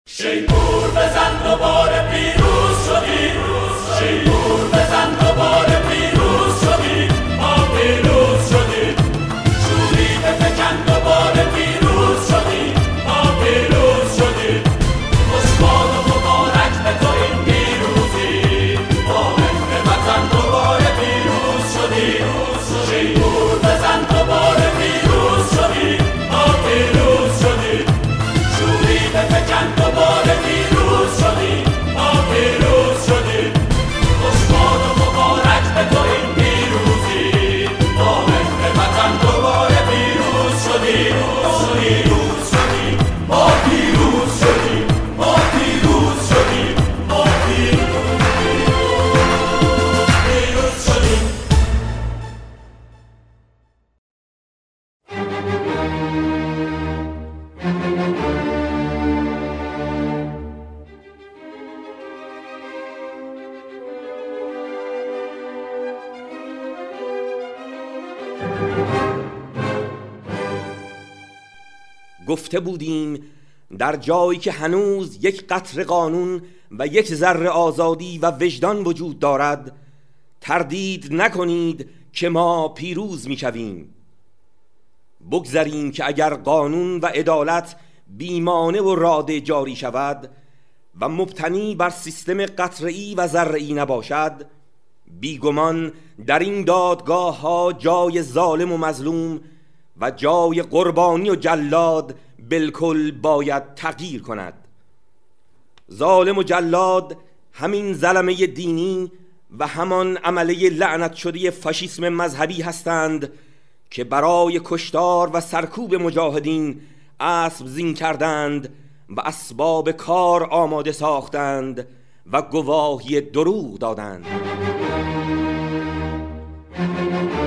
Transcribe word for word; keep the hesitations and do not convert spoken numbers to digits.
شیپور بزن دوباره پیروز شدی، شیپور بزن دوباره پیروز شدی، ما پیروز شدی، شوری بفکن دوباره پیروز شدی، ما پیروز شدی، خوشباد و مبارک به تو این پیروزی، با مهر وطن دوباره پیروز شدی، شیپور بزن دوباره پیروز شدی، ما پیروز شدی، شوری بفکن دوباره پیروز شدی، ما پیروز شدی، خوشباد و مبارک به تو این پیروزی، با مهر وطن دوباره پیروز شدی، پیروز شدی، ما پیروز شدی، ما پیروز شدی، ما پیروز شدی. گفته بودیم در جایی که هنوز یک قطره قانون و یک ذره آزادی و وجدان وجود دارد، تردید نکنید که ما پیروز می‌شویم. بگذاریم که اگر قانون و عدالت بیمانه و راده جاری شود و مبتنی بر سیستم قطره‌ای و ذره‌ای نباشد، بیگمان در این دادگاه ها جای ظالم و مظلوم و جای قربانی و جلاد بالکل باید تغییر کند. ظالم و جلاد همین ظلمه دینی و همان عمله لعنت شده فاشیسم مذهبی هستند که برای کشتار و سرکوب مجاهدین اسب زین کردند و اسباب کار آماده ساختند و گواهی دروغ دادند.